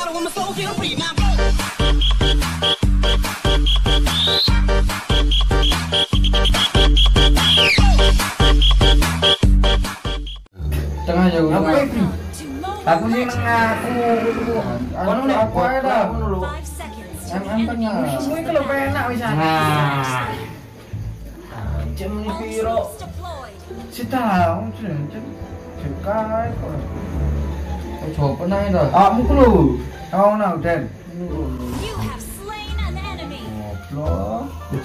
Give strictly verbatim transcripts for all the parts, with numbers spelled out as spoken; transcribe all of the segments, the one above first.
Tengah jauh. Apa itu? Aku sih ngaku. Anu aku ada. Em tengah. Semua kalau penak bisa. Nah. Jam ni piro. Sita, cen cen. Cekai kok. Oh, coba nang itu. Ah, mukulu. Oh, nah, Dan. Goblok.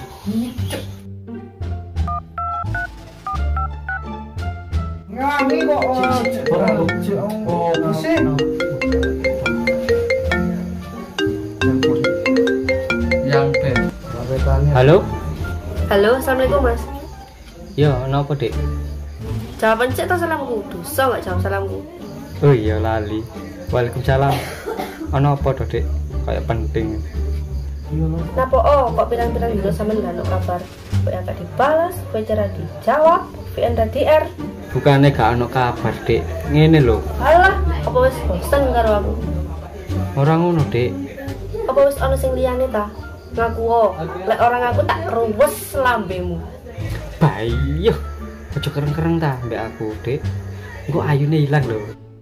Ngami kok. Oh, mesin. Yang P. Halo? Halo, assalamualaikum mas. Yo, kenapa dek? Jawaban cek atau salamku? Dosa nggak jawab salamku? Oh iya lali. Waalaikumsalam. Ono apa toh dek? Kayak penting. Napa oh kok bilang-bilang dulu sama nggak ada kabar? Kok yang gak dibalas, kok cara dijawab, V N dan D R. Bukannya gak ono kabar dek. Ngene lho. Alah, apa wis bosen karo aku? Orang ngono dek. Apa wis ono sing liyane ta? Ngaku oh, lek orang aku tak ruwes lambemu. Bayo. Ojo kereng-kereng ta mbak aku dek. Engko ayune ilang lho.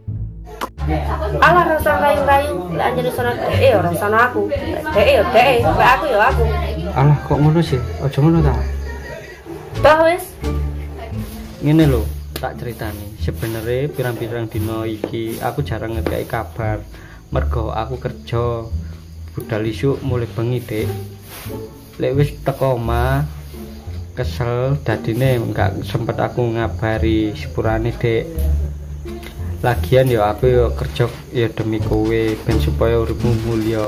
Alah rasa rayu-rayu, lek anjene sono dhek ora sono aku. Dhek yo dhek, mbak aku yo aku. Alah kok ngono sih? Ojo ngono ta. Bah wis. Ngene lho, tak ceritani. Sebenarnya pirang-pirang dino iki aku jarang ngekei kabar. Mergo aku kerja budal isuk mulai bengi dek. Lek wis teko omah kesel dadine enggak sempet aku ngabari sepurane dek. Lagian ya aku ya kerja ya demi kowe ben supaya uripmu mulya.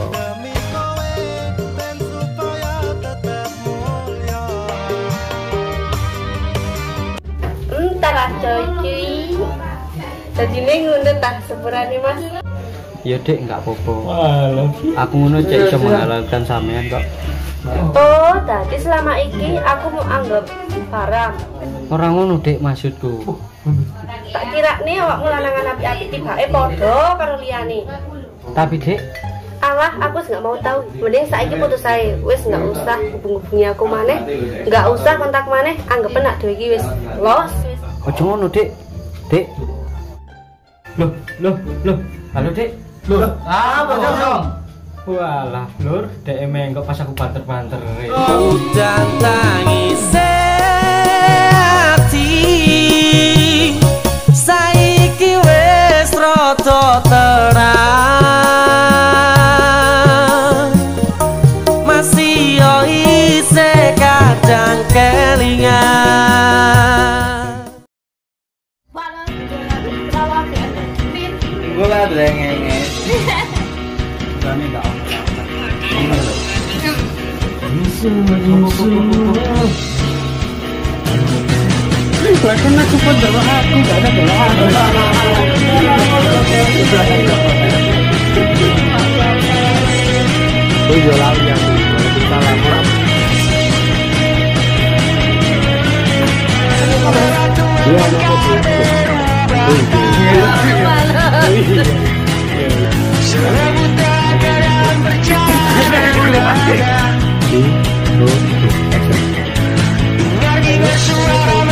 Entar aja cuy. Dadine ngono tak sepurane mas. Ya dek enggak apa-apa. Aku ngono cek iso menghalalkan sampean kok. Oh, tadi selama ini aku mau anggap haram. Orang ngono dek maksudku. Tak kira nih awakmu lanangan api-api tibake padha karo liyane. Tapi dek, alah aku nggak mau tahu. Mending saiki putus ae. Wis nggak usah hubung-hubungi aku maneh. Nggak usah kontak maneh. Anggap enak dhewe iki wis los wis. Ojo ngono dek. Dek. Loh, loh, loh. Halo dek. Loh, Ah, bocong. walah, lur, dek emeng kok pas aku banter-banter. Udan tangis ati saiki wis rada terang masih yo isih kadang kelingan. Gula drengenge. Kami enggak. Karena cuma bawa aku, gak ada bawa aku. Oh iya lah ya. Salam. Iya, Lagi bersuara